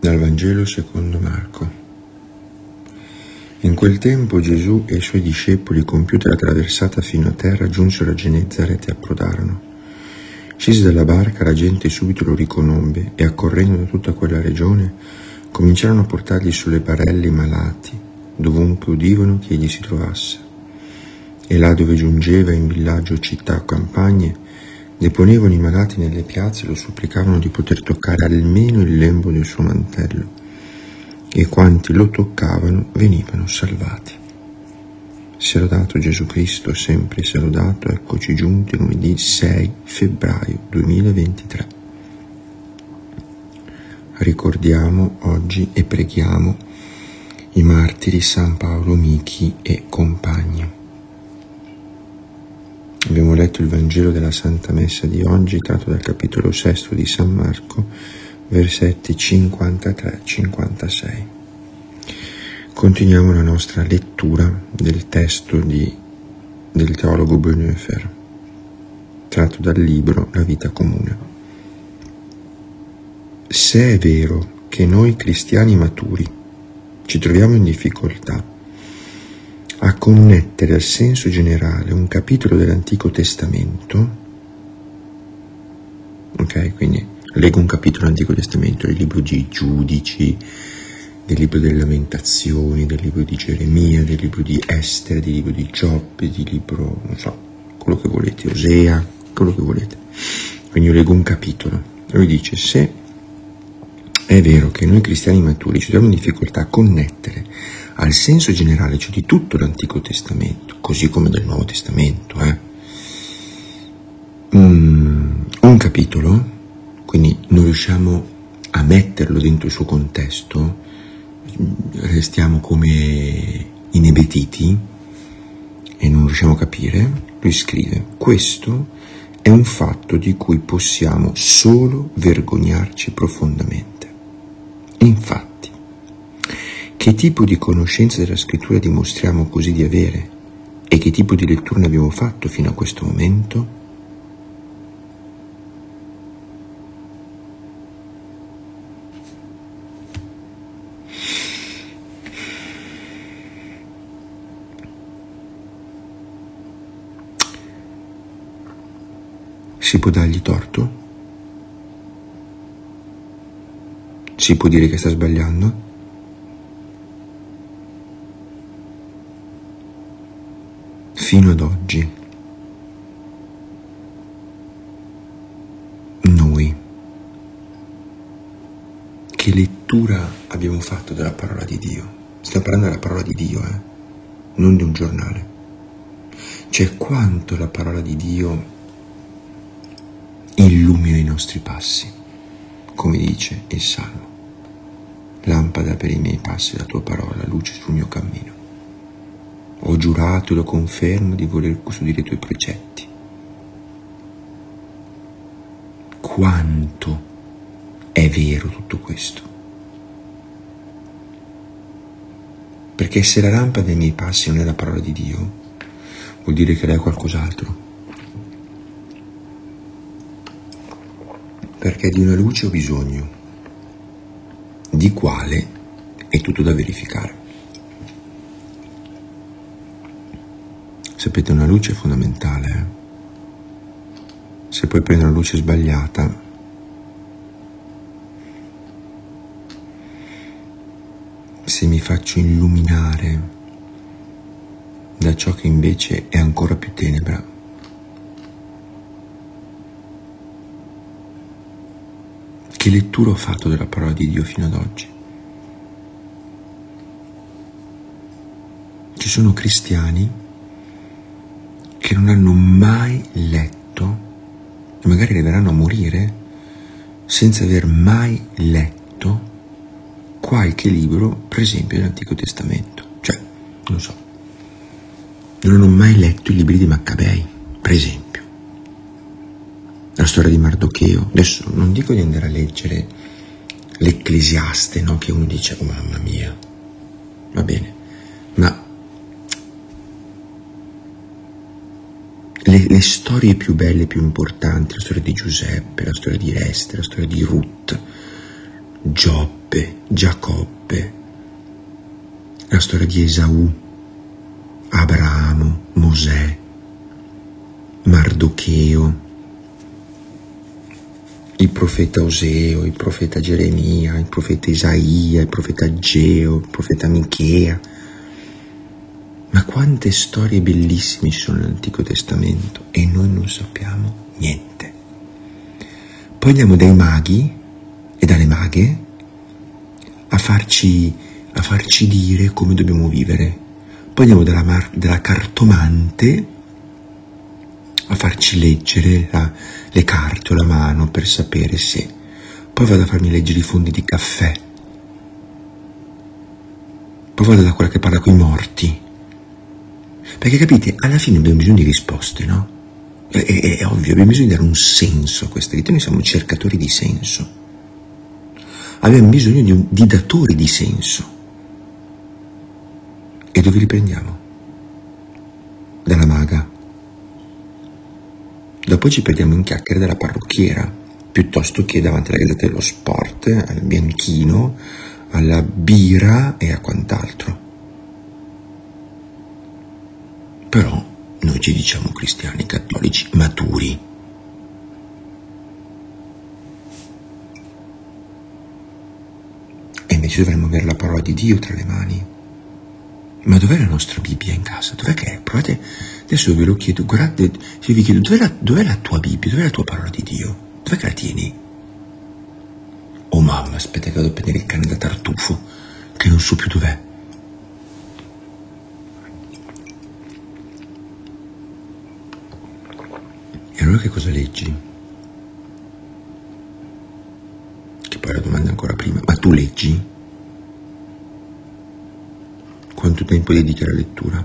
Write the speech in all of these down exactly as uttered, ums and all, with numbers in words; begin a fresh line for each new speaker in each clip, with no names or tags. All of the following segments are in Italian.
Dal Vangelo secondo Marco. In quel tempo Gesù e i suoi discepoli, compiuta la traversata fino a terra, giunsero a Genezaret e approdarono. Scesi dalla barca, la gente subito lo riconobbe e, accorrendo da tutta quella regione, cominciarono a portargli sulle barelle i malati, dovunque udivano che egli si trovasse. E là dove giungeva, in villaggio o città o campagne, deponevano i malati nelle piazze e lo supplicavano di poter toccare almeno il lembo del suo mantello, e quanti lo toccavano venivano salvati. Sia lodato Gesù Cristo, sempre sia lodato. Eccoci giunti lunedì sei febbraio duemilaventitré. Ricordiamo oggi e preghiamo i martiri San Paolo Michi e compagni. Abbiamo letto il Vangelo della Santa Messa di oggi, tratto dal capitolo sesto di San Marco, versetti cinquantatré cinquantasei. Continuiamo la nostra lettura del testo di, del teologo Bonhoeffer, tratto dal libro La vita comune. Se è vero che noi cristiani maturi ci troviamo in difficoltà a connettere al senso generale un capitolo dell'Antico Testamento, ok, quindi leggo un capitolo dell'Antico Testamento, del libro di Giudici, del libro delle Lamentazioni, del libro di Geremia, del libro di Estere, del libro di Giobbe, del libro, non so, quello che volete, Osea, quello che volete. Quindi io leggo un capitolo. Lui dice: se è vero che noi cristiani maturi ci troviamo in difficoltà a connettere al senso generale, cioè di tutto l'Antico Testamento, così come del Nuovo Testamento, eh? mm, un capitolo, quindi non riusciamo a metterlo dentro il suo contesto, restiamo come inebetiti e non riusciamo a capire. Lui scrive: questo è un fatto di cui possiamo solo vergognarci profondamente. Infatti, che tipo di conoscenza della scrittura dimostriamo così di avere e che tipo di lettura ne abbiamo fatto fino a questo momento? Si può dargli torto? Si può dire che sta sbagliando? Fino ad oggi noi che lettura abbiamo fatto della parola di Dio? Stiamo parlando della parola di Dio, eh? Non di un giornale. Cioè, quanto la parola di Dio illumina i nostri passi, come dice il Salmo: lampada per i miei passi la tua parola, luce sul mio cammino. Ho giurato e lo confermo di voler custodire i tuoi precetti. Quanto è vero tutto questo? Perché se la lampada dei miei passi non è la parola di Dio, vuol dire che lei è qualcos'altro. Perché di una luce ho bisogno, di quale è tutto da verificare. Sapete, una luce è fondamentale. Eh? Se poi prendo una luce sbagliata, se mi faccio illuminare da ciò che invece è ancora più tenebra, che lettura ho fatto della parola di Dio fino ad oggi? Ci sono cristiani che non hanno mai letto, e magari arriveranno a morire senza aver mai letto qualche libro, per esempio, dell'Antico Testamento. Cioè, non so, non hanno mai letto i libri di Maccabei, per esempio, la storia di Mardocheo. Adesso non dico di andare a leggere l'Ecclesiaste, no? Che uno dice: oh mamma mia, va bene, ma Le, le storie più belle, più importanti, la storia di Giuseppe, la storia di Este, la storia di Ruth, Giobbe, Giacobbe, la storia di Esaù, Abramo, Mosè, Mardocheo, il profeta Oseo, il profeta Geremia, il profeta Isaia, il profeta Ageo, il profeta Michea. Ma quante storie bellissime ci sono nell'Antico Testamento e noi non sappiamo niente. Poi andiamo dai maghi e dalle maghe a farci, a farci dire come dobbiamo vivere. Poi andiamo dalla, mar- dalla cartomante a farci leggere la, le carte o la mano per sapere se. Poi vado a farmi leggere i fondi di caffè. Poi vado da quella che parla coi morti. Perché capite, alla fine abbiamo bisogno di risposte, no? È, è, è ovvio, abbiamo bisogno di dare un senso a questa vita. Noi siamo cercatori di senso. Abbiamo bisogno di, un, di datori di senso. E dove li prendiamo? Dalla maga. Dopo ci perdiamo in chiacchiere della parrucchiera, piuttosto che davanti alla Gazzetta dello Sport, al bianchino, alla birra e a quant'altro. Però noi ci diciamo cristiani cattolici maturi. E invece dovremmo avere la parola di Dio tra le mani. Ma dov'è la nostra Bibbia in casa? Dov'è che è? Provate, adesso ve lo chiedo, guardate, se vi chiedo, dov'è la, dov'è la tua Bibbia? Dov'è la tua parola di Dio? Dov'è che la tieni? Oh mamma, aspetta che vado a prendere il cane da tartufo, che non so più dov'è. E allora che cosa leggi? Che poi la domanda è ancora prima, ma tu leggi? Quanto tempo dedichi alla lettura?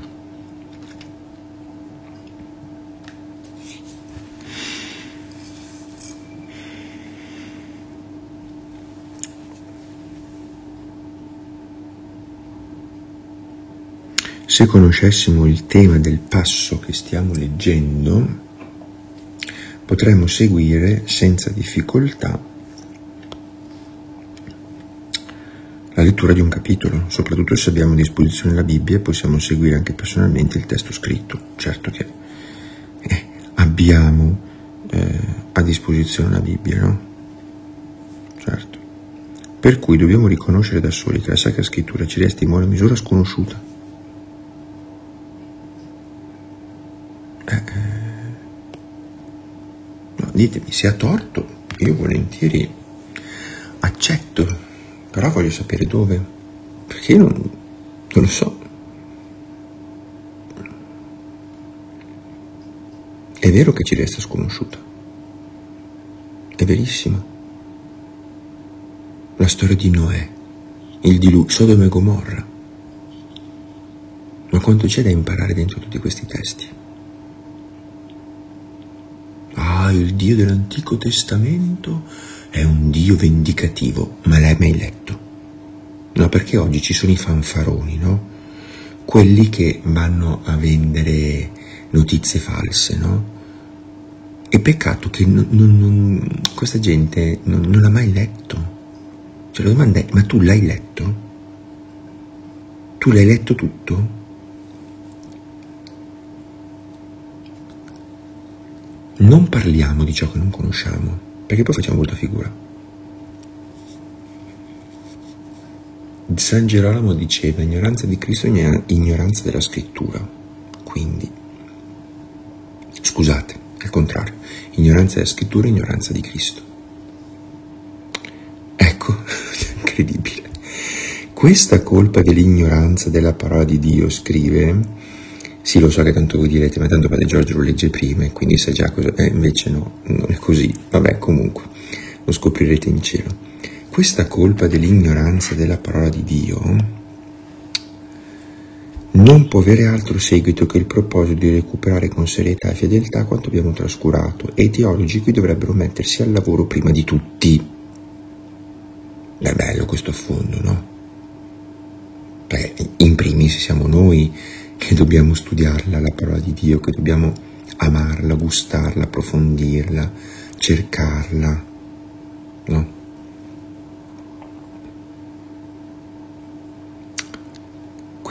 Se conoscessimo il tema del passo che stiamo leggendo, potremmo seguire senza difficoltà la lettura di un capitolo, soprattutto se abbiamo a disposizione la Bibbia, possiamo seguire anche personalmente il testo scritto. Certo che eh, abbiamo eh, a disposizione la Bibbia, no? Certo. Per cui dobbiamo riconoscere da soli che la Sacra Scrittura ci resta in buona misura sconosciuta. Eh, eh. No, ditemi, se ha torto, io volentieri accetto. Però voglio sapere dove, perché io non, non lo so. È vero che ci resta sconosciuta, è verissimo. La storia di Noè, il diluvio, Sodoma e Gomorra. Ma quanto c'è da imparare dentro tutti questi testi? Ah, il Dio dell'Antico Testamento è un Dio vendicativo, ma l'hai mai letto? No, perché oggi ci sono i fanfaroni, no? Quelli che vanno a vendere notizie false, no? E peccato che non, non, non, questa gente non, non l'ha mai letto. Cioè la domanda è, ma tu l'hai letto? Tu l'hai letto tutto? Non parliamo di ciò che non conosciamo, perché poi facciamo brutta figura. San Gerolamo diceva: ignoranza di Cristo è ignoranza della Scrittura. Quindi, scusate, al contrario, ignoranza della Scrittura è ignoranza di Cristo. Ecco, incredibile. Questa colpa dell'ignoranza della parola di Dio, scrive, sì, lo so che tanto voi direte, ma tanto Padre Giorgio lo legge prima e quindi sa già cosa, eh, invece no, non è così. Vabbè, comunque, lo scoprirete in cielo. Questa colpa dell'ignoranza della parola di Dio non può avere altro seguito che il proposito di recuperare con serietà e fedeltà quanto abbiamo trascurato, e i teologi qui dovrebbero mettersi al lavoro prima di tutti. È bello questo affondo, no? Perché in primis siamo noi che dobbiamo studiarla, la parola di Dio, che dobbiamo amarla, gustarla, approfondirla, cercarla, no?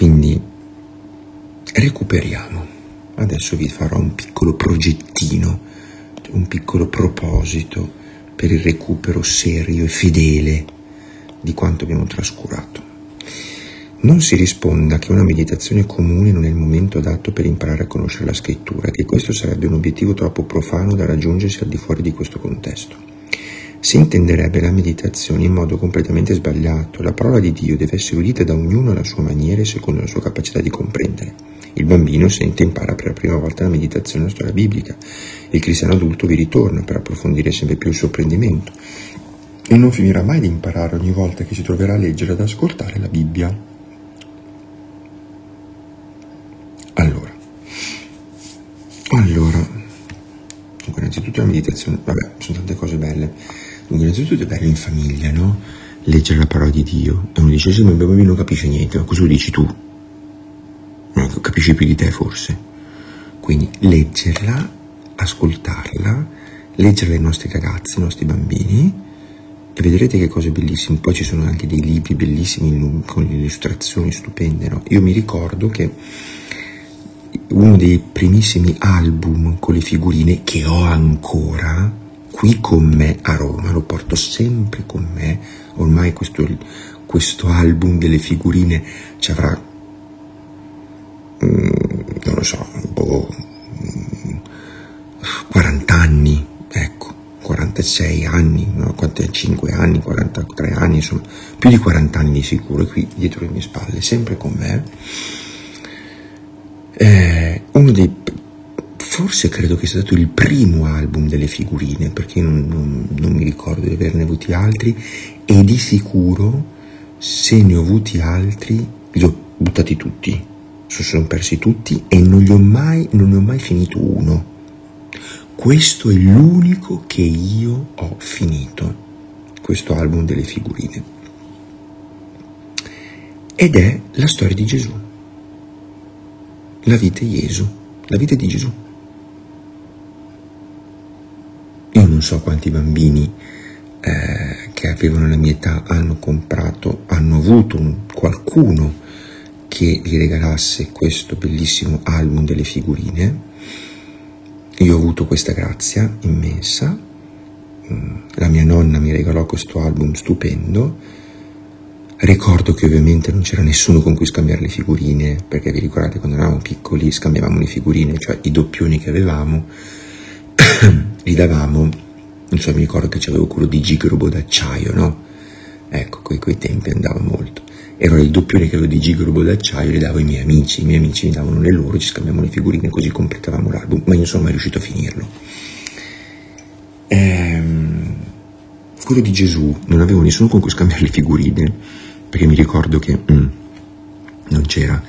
Quindi recuperiamo. Adesso vi farò un piccolo progettino, un piccolo proposito per il recupero serio e fedele di quanto abbiamo trascurato. Non si risponda che una meditazione comune non è il momento adatto per imparare a conoscere la scrittura, che questo sarebbe un obiettivo troppo profano da raggiungersi al di fuori di questo contesto. Si intenderebbe la meditazione in modo completamente sbagliato. La parola di Dio deve essere udita da ognuno alla sua maniera e secondo la sua capacità di comprendere. Il bambino sente e impara per la prima volta la meditazione nella storia biblica. Il cristiano adulto vi ritorna per approfondire sempre più il suo apprendimento. E non finirà mai di imparare ogni volta che si troverà a leggere ed ascoltare la Bibbia. Allora, allora, dunque innanzitutto la meditazione, vabbè, sono tante cose belle. Dunque innanzitutto è bello in famiglia, no? Leggere la parola di Dio. E uno dice, se il mio bambino non capisce niente, ma cosa lo dici tu? No, capisci più di te forse. Quindi leggerla, ascoltarla, leggerla ai nostri ragazzi, ai nostri bambini, e vedrete che cose bellissime. Poi ci sono anche dei libri bellissimi con le illustrazioni stupende, no? Io mi ricordo che uno dei primissimi album con le figurine che ho ancora qui con me a Roma, lo porto sempre con me, ormai questo, questo album delle figurine ci avrà, mm, non lo so, un po' mm, quaranta anni, ecco, quarantasei anni, no? quarantacinque anni, quarantatré anni, insomma, più di quaranta anni di sicuro, qui dietro le mie spalle, sempre con me. Eh, uno dei, forse credo che sia stato il primo album delle figurine, perché non, non, non mi ricordo di averne avuti altri, e di sicuro se ne ho avuti altri li ho buttati tutti, si sono persi tutti e non li ho mai, non ne ho mai finito uno. Questo è l'unico che io ho finito, questo album delle figurine, ed è la storia di Gesù. La vita di Gesù, la vita di Gesù. Io non so quanti bambini eh, che avevano la mia età hanno comprato, hanno avuto un, qualcuno che gli regalasse questo bellissimo album delle figurine. Io ho avuto questa grazia immensa. La mia nonna mi regalò questo album stupendo. Ricordo che ovviamente non c'era nessuno con cui scambiare le figurine, perché vi ricordate quando eravamo piccoli scambiavamo le figurine, cioè i doppioni che avevamo li davamo, non so, mi ricordo che c'avevo quello di Gigrobo d'acciaio, no? Ecco, quei, quei tempi andava molto. E allora i doppioni che avevo di Gigrobo d'acciaio li davo ai miei amici, i miei amici mi davano le loro, ci scambiavamo le figurine, così completavamo l'album, ma io non sono mai riuscito a finirlo. Ehm, quello di Gesù non avevo nessuno con cui scambiare le figurine, perché mi ricordo che mm, non c'era,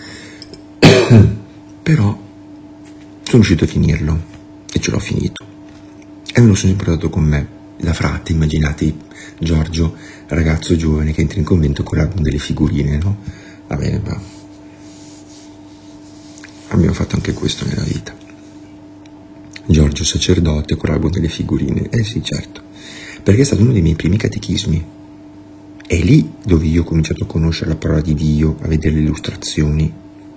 però sono riuscito a finirlo e ce l'ho finito e me lo sono sempre portato con me da frate. Immaginate Giorgio, ragazzo giovane che entra in convento con l'album delle figurine, no? Va bene, ma abbiamo fatto anche questo nella vita. Giorgio sacerdote con l'album delle figurine, eh sì, certo, perché è stato uno dei miei primi catechismi. È lì dove io ho cominciato a conoscere la parola di Dio, a vedere le illustrazioni.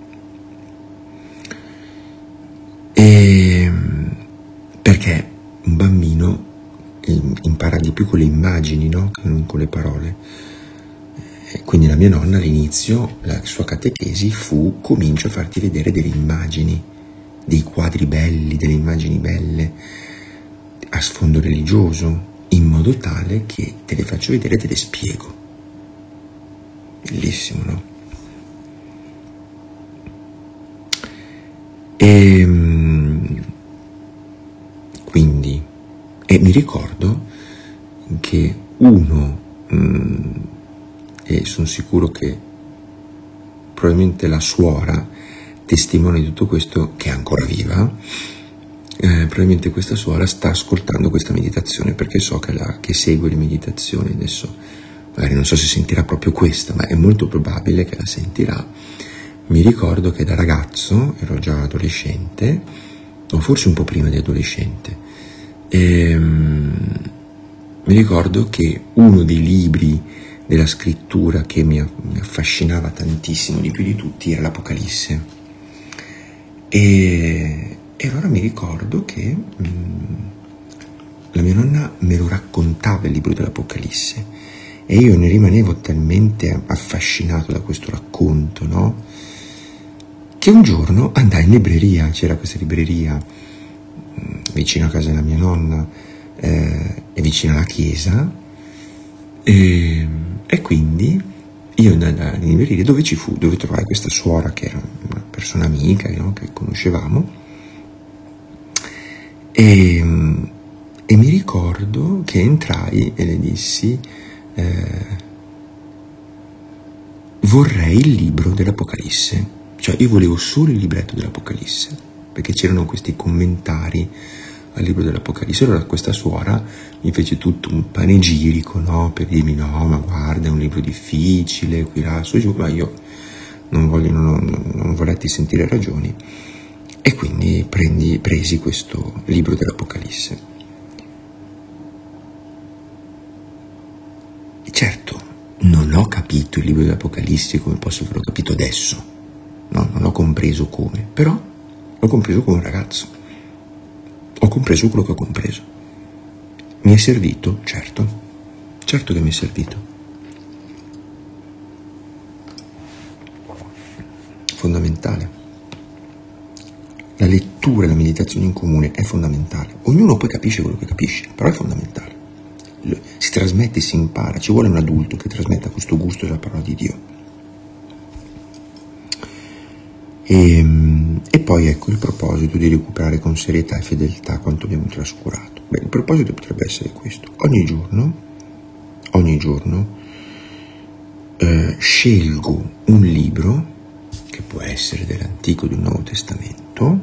E perché un bambino impara di più con le immagini, no? Che non con le parole. E quindi la mia nonna all'inizio, la sua catechesi fu: comincio a farti vedere delle immagini, dei quadri belli, delle immagini belle, a sfondo religioso, in modo tale che te le faccio vedere e te le spiego. Bellissimo, no? E quindi, e mi ricordo che uno, mh, e sono sicuro che probabilmente la suora testimone di tutto questo, che è ancora viva, eh, probabilmente questa suora sta ascoltando questa meditazione, perché so che, la, che segue le meditazioni. Adesso magari non so se sentirà proprio questa, ma è molto probabile che la sentirà. Mi ricordo che da ragazzo, ero già adolescente, o forse un po' prima di adolescente, e, um, mi ricordo che uno dei libri della scrittura che mi, mi affascinava tantissimo, di più di tutti, era l'Apocalisse. E, e allora mi ricordo che mh, la mia nonna me lo raccontava il libro dell'Apocalisse e io ne rimanevo talmente affascinato da questo racconto, no? Che un giorno andai in libreria, c'era questa libreria mh, vicino a casa della mia nonna eh, e vicino alla chiesa, e, e quindi io andai in libreria dove ci fu, dove trovai questa suora che era una persona amica, no? Che conoscevamo, e, e mi ricordo che entrai e le dissi eh, vorrei il libro dell'Apocalisse, cioè io volevo solo il libretto dell'Apocalisse, perché c'erano questi commentari al libro dell'Apocalisse. Allora questa suora mi fece tutto un panegirico, no? Per dirmi no, ma guarda, è un libro difficile, qui là, su e giù, ma io non voglio, non, non, non voletti sentire ragioni, e quindi prendi, presi questo libro dell'Apocalisse. E certo, non ho capito il libro dell'Apocalisse come posso averlo capito adesso, no, non ho compreso come, però l'ho compreso come un ragazzo. Ho compreso quello che ho compreso. Mi è servito? Certo. Certo che mi è servito. Fondamentale. La lettura e la meditazione in comune è fondamentale. Ognuno poi capisce quello che capisce, però è fondamentale. Si trasmette, si impara. Ci vuole un adulto che trasmetta questo gusto della parola di Dio. E, e poi ecco il proposito di recuperare con serietà e fedeltà quanto abbiamo trascurato. Beh, il proposito potrebbe essere questo: ogni giorno, ogni giorno eh, scelgo un libro, che può essere dell'Antico o del Nuovo Testamento,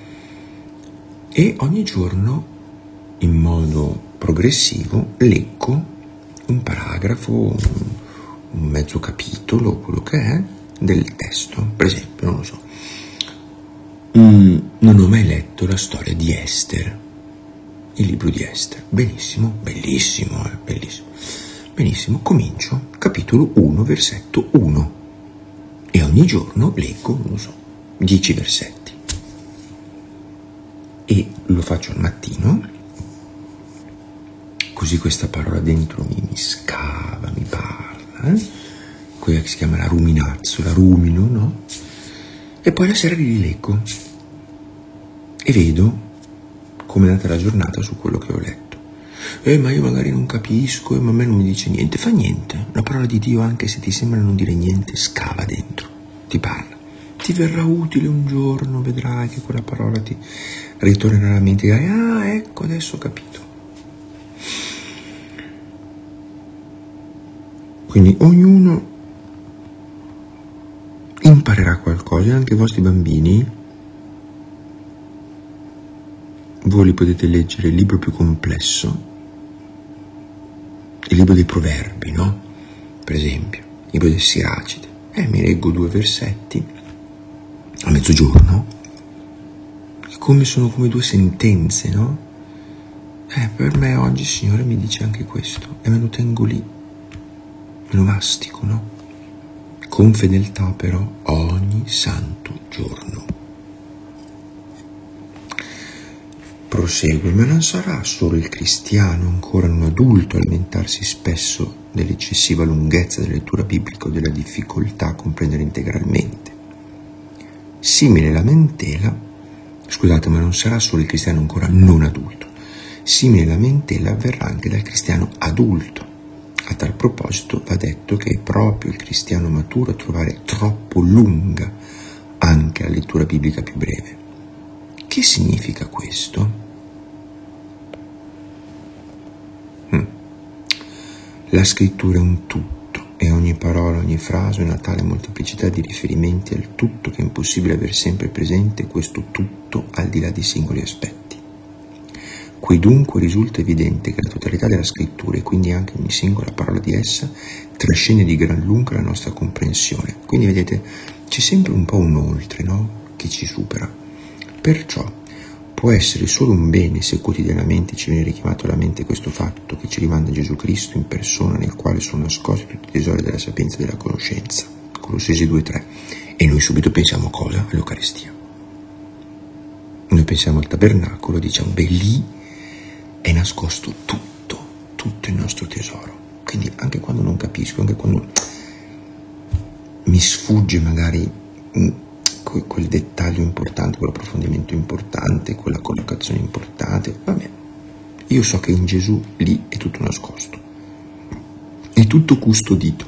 e ogni giorno in modo progressivo leggo un paragrafo, un, un mezzo capitolo, quello che è, del testo. Per esempio, non lo so, mm, non ho mai letto la storia di Ester, il libro di Ester. Benissimo, bellissimo, eh, bellissimo. Benissimo, comincio, capitolo uno, versetto uno, e ogni giorno leggo, non lo so, dieci versetti. E lo faccio al mattino, così questa parola dentro mi, mi scava, mi parla, eh? Quella che si chiama la ruminazzo, la rumino, no? E poi la sera li rileggo e vedo come è andata la giornata su quello che ho letto. Eh, ma io magari non capisco, e ma a me non mi dice niente. Fa niente, la parola di Dio, anche se ti sembra non dire niente, scava dentro, ti parla. Ti verrà utile un giorno, vedrai che quella parola ti ritornerà alla mente e dirai: ah, ecco, adesso ho capito. Quindi ognuno imparerà qualcosa, anche i vostri bambini. Voi li potete leggere il libro più complesso, il libro dei proverbi, no? Per esempio, il libro del Siracide. Eh, mi leggo due versetti a mezzogiorno, come sono come due sentenze, no? Eh, per me oggi il Signore mi dice anche questo, e me lo tengo lì, me lo mastico, no? Con fedeltà però ogni santo giorno. Prosegue: ma non sarà solo il cristiano, ancora non adulto, a lamentarsi spesso dell'eccessiva lunghezza della lettura biblica o della difficoltà a comprendere integralmente. Simile lamentela, scusate, ma non sarà solo il cristiano ancora non adulto, simile lamentela avverrà anche dal cristiano adulto. A tal proposito va detto che è proprio il cristiano maturo a trovare troppo lunga anche la lettura biblica più breve. Che significa questo? Hmm. La scrittura è un tutto e ogni parola, ogni frase, una tale molteplicità di riferimenti al tutto che è impossibile aver sempre presente questo tutto al di là di singoli aspetti. Qui dunque risulta evidente che la totalità della scrittura, e quindi anche ogni singola parola di essa, trascende di gran lunga la nostra comprensione. Quindi vedete, c'è sempre un po' un oltre, no? Che ci supera. Perciò, può essere solo un bene se quotidianamente ci viene richiamato alla mente questo fatto che ci rimanda Gesù Cristo in persona, nel quale sono nascosti tutti i tesori della sapienza e della conoscenza. Colossesi due tre. E noi subito pensiamo a cosa? All'Eucaristia. Noi pensiamo al tabernacolo, diciamo, beh, lì è nascosto tutto, tutto il nostro tesoro. Quindi anche quando non capisco, anche quando mi sfugge magari quel dettaglio importante, quell'approfondimento importante, quella collocazione importante, vabbè, io so che in Gesù lì è tutto nascosto, è tutto custodito.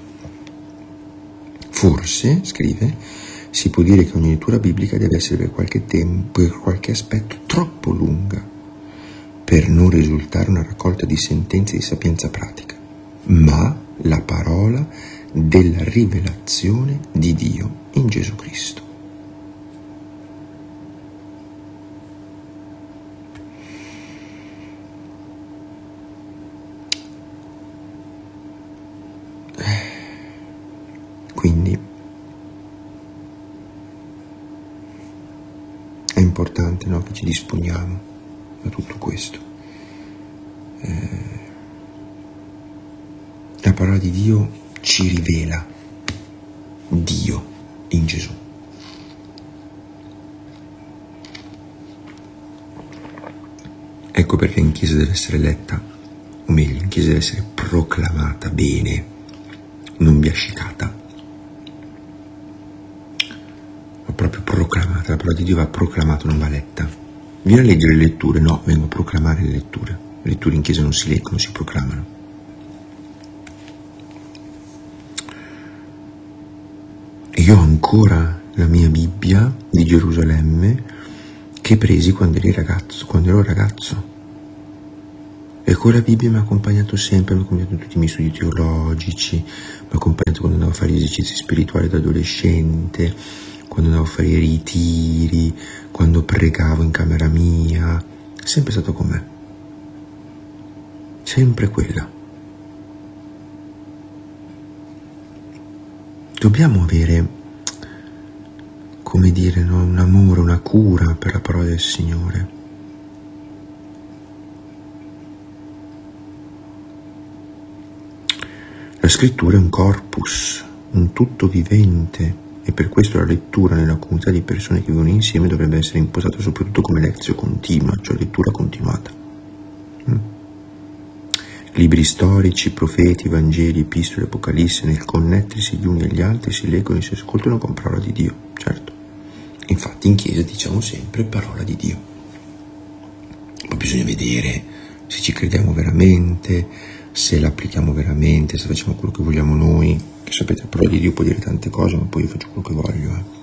Forse, scrive, si può dire che ogni lettura biblica deve essere per qualche tempo, per qualche aspetto troppo lunga per non risultare una raccolta di sentenze di sapienza pratica, ma la parola della rivelazione di Dio in Gesù Cristo. Quindi è importante, no, che ci disponiamo da tutto questo. Eh, la parola di Dio ci rivela Dio in Gesù. Ecco perché in Chiesa deve essere letta, o meglio, in Chiesa deve essere proclamata bene, non biascicata, ma proprio proclamata. La parola di Dio va proclamata, non va letta. Vieni a leggere le letture? No, vengo a proclamare le letture. Le letture in Chiesa non si leggono, si proclamano. E io ho ancora la mia Bibbia di Gerusalemme che presi quando ero ragazzo, quando ero ragazzo. E quella Bibbia mi ha accompagnato sempre, mi ha accompagnato in tutti i miei studi teologici, mi ha accompagnato quando andavo a fare gli esercizi spirituali da adolescente, quando andavo a fare i ritiri, quando pregavo in camera mia, è sempre stato con me. Sempre quella. Dobbiamo avere, come dire, no, un amore, una cura per la parola del Signore. La scrittura è un corpus, un tutto vivente, e per questo la lettura nella comunità di persone che vivono insieme dovrebbe essere impostata soprattutto come lezio continua, cioè lettura continuata. Mm. Libri storici, profeti, vangeli, epistole, apocalisse, nel connettersi gli uni agli altri si leggono e si ascoltano con parola di Dio, certo. Infatti in Chiesa diciamo sempre parola di Dio. Poi bisogna vedere se ci crediamo veramente, se l'applichiamo veramente, se facciamo quello che vogliamo noi. Che sapete, la parola di Dio può dire tante cose, ma poi io faccio quello che voglio. Eh.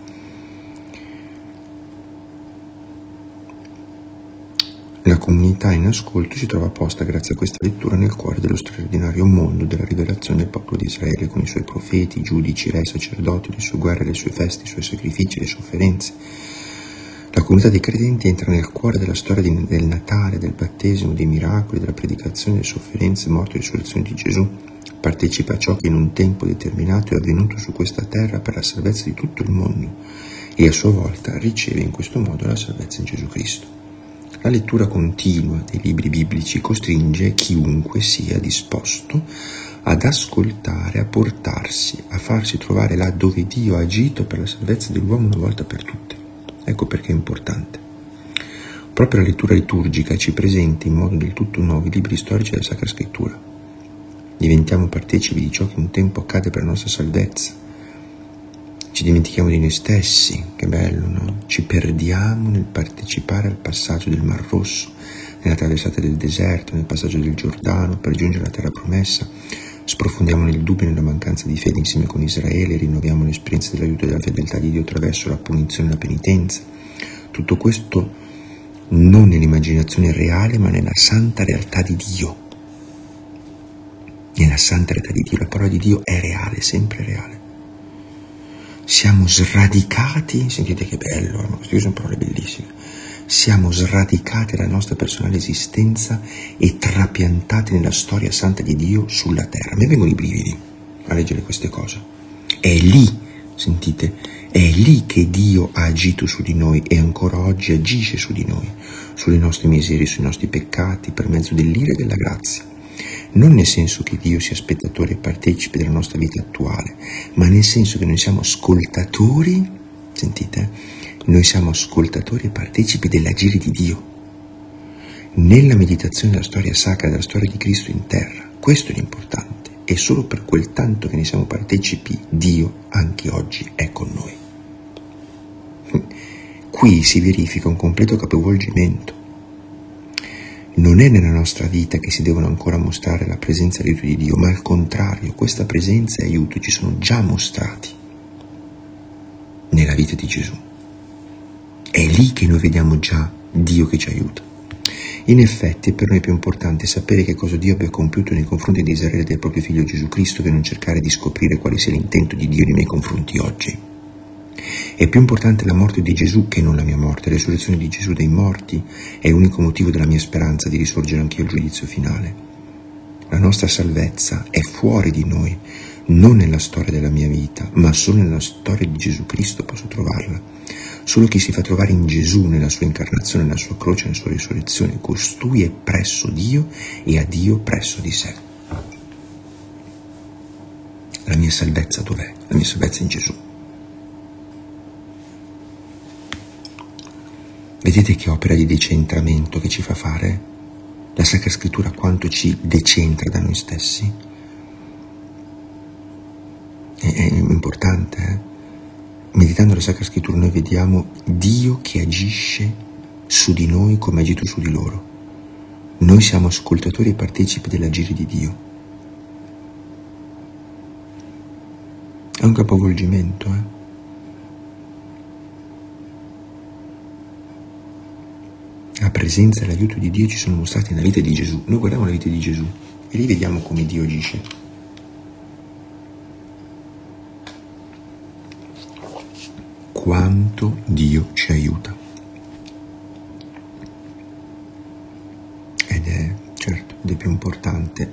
La comunità in ascolto si trova posta grazie a questa lettura nel cuore dello straordinario mondo della rivelazione del popolo di Israele, con i suoi profeti, i giudici, re, sacerdoti, le sue guerre, le sue feste, i suoi sacrifici, le sofferenze. La comunità dei credenti entra nel cuore della storia di, del Natale, del battesimo, dei miracoli, della predicazione, delle sofferenze, morte e risurrezione di Gesù. Partecipa a ciò che in un tempo determinato è avvenuto su questa terra per la salvezza di tutto il mondo e a sua volta riceve in questo modo la salvezza in Gesù Cristo. La lettura continua dei libri biblici costringe chiunque sia disposto ad ascoltare, a portarsi, a farsi trovare là dove Dio ha agito per la salvezza dell'uomo una volta per tutte. Ecco perché è importante. Proprio la lettura liturgica ci presenta in modo del tutto nuovo i libri storici della Sacra Scrittura. Diventiamo partecipi di ciò che un tempo accade per la nostra salvezza. Ci dimentichiamo di noi stessi, che bello, no? Ci perdiamo nel partecipare al passaggio del Mar Rosso, nella traversata del deserto, nel passaggio del Giordano per giungere alla terra promessa. Sprofondiamo nel dubbio e nella mancanza di fede insieme con Israele, rinnoviamo l'esperienza dell'aiuto e della fedeltà di Dio attraverso la punizione e la penitenza. Tutto questo non nell'immaginazione reale, ma nella santa realtà di Dio. Nella santa realtà di Dio, la parola di Dio è reale, sempre reale. Siamo sradicati, sentite che bello, ma queste sono parole bellissime, siamo sradicati dalla nostra personale esistenza e trapiantati nella storia santa di Dio sulla terra. A me vengono i brividi a leggere queste cose. È lì, sentite, È lì che Dio ha agito su di noi e ancora oggi agisce su di noi, sulle nostre miserie, sui nostri peccati, per mezzo dell'ira e della grazia. Non nel senso che Dio sia spettatore e partecipe della nostra vita attuale, ma nel senso che noi siamo ascoltatori, sentite, noi siamo ascoltatori e partecipi dell'agire di Dio. Nella meditazione della storia sacra, della storia di Cristo in terra, questo è l'importante, e solo per quel tanto che ne siamo partecipi, Dio anche oggi è con noi. Qui si verifica un completo capovolgimento. Non è nella nostra vita che si devono ancora mostrare la presenza e l'aiuto di Dio, ma al contrario, questa presenza e aiuto ci sono già mostrati nella vita di Gesù. È lì che noi vediamo già Dio che ci aiuta. In effetti, per noi è più importante sapere che cosa Dio abbia compiuto nei confronti di Israele e del proprio Figlio Gesù Cristo che non cercare di scoprire quale sia l'intento di Dio nei miei confronti oggi. È più importante la morte di Gesù che non la mia morte. La risurrezione di Gesù dai morti è l'unico motivo della mia speranza di risorgere anch'io al giudizio finale. La nostra salvezza è fuori di noi, non nella storia della mia vita, ma solo nella storia di Gesù Cristo posso trovarla. Solo chi si fa trovare in Gesù, nella sua incarnazione, nella sua croce, nella sua risurrezione, costui è presso Dio e ha Dio presso di sé. La mia salvezza dov'è? La mia salvezza è in Gesù. Vedete che opera di decentramento che ci fa fare? La Sacra Scrittura quanto ci decentra da noi stessi? È, è importante, eh? Meditando la Sacra Scrittura noi vediamo Dio che agisce su di noi come ha agito su di loro. Noi siamo ascoltatori e partecipi dell'agire di Dio. È un capovolgimento, eh? La presenza e l'aiuto di Dio ci sono mostrati nella vita di Gesù. Noi guardiamo la vita di Gesù e lì vediamo come Dio agisce. Quanto Dio ci aiuta. Ed è, certo, ed è più importante.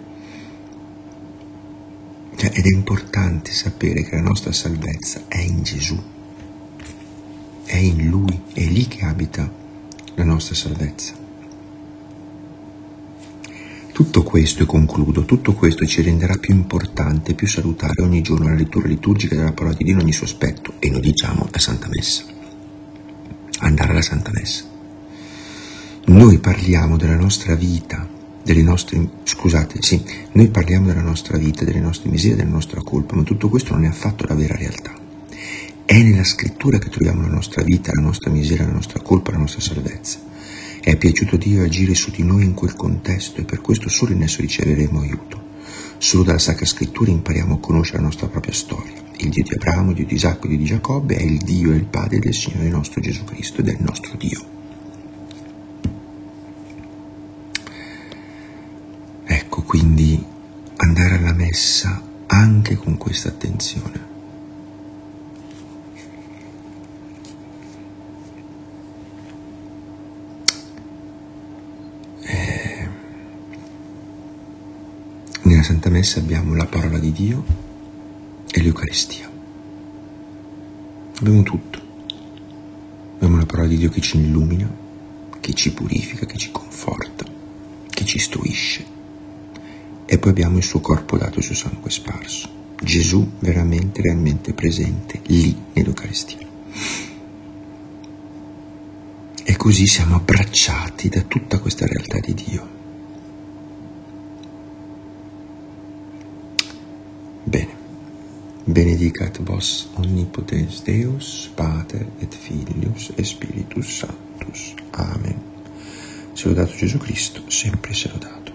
Cioè, ed è importante sapere che la nostra salvezza è in Gesù. È in Lui, è lì che abita la nostra salvezza. Tutto questo, e concludo, tutto questo ci renderà più importante, più salutare ogni giorno la lettura liturgica della parola di Dio in ogni suo aspetto, e noi diciamo la Santa Messa. Andare alla Santa Messa. Noi parliamo della nostra vita, delle nostre, scusate, sì, noi parliamo della nostra vita, delle nostre miserie, della nostra colpa, ma tutto questo non è affatto la vera realtà. È nella Scrittura che troviamo la nostra vita, la nostra miseria, la nostra colpa, la nostra salvezza. È piaciuto a Dio agire su di noi in quel contesto e per questo solo in esso riceveremo aiuto. Solo dalla Sacra Scrittura impariamo a conoscere la nostra propria storia. Il Dio di Abramo, il Dio di Isacco, il Dio di Giacobbe è il Dio e il Padre del Signore nostro Gesù Cristo ed è il nostro Dio. Ecco, quindi andare alla messa anche con questa attenzione. Nella Santa Messa abbiamo la parola di Dio e l'Eucaristia. Abbiamo tutto. Abbiamo la parola di Dio che ci illumina, che ci purifica, che ci conforta, che ci istruisce. E poi abbiamo il suo corpo dato e il suo sangue sparso. Gesù veramente, realmente presente lì nell'Eucaristia. E così siamo abbracciati da tutta questa realtà di Dio. Bene, benedicat vos omnipotens Deus, Pater et Filius et Spiritus Sanctus. Amen. Se lodato Gesù Cristo, sempre se lodato.